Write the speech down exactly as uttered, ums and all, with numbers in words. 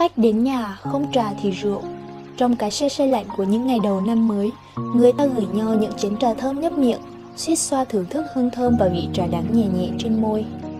Khách đến nhà, không trà thì rượu. Trong cái se se lạnh của những ngày đầu năm mới, người ta gửi nhau những chén trà thơm nhấp miệng, suýt xoa thưởng thức hương thơm và vị trà đắng nhẹ nhẹ trên môi.